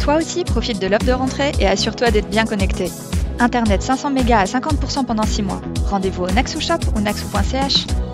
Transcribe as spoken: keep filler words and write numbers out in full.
Toi aussi, profite de l'offre de rentrée et assure-toi d'être bien connecté. Internet cinq cents mégas à cinquante pour cent pendant six mois. Rendez-vous au Naxo Shop ou naxo point c h.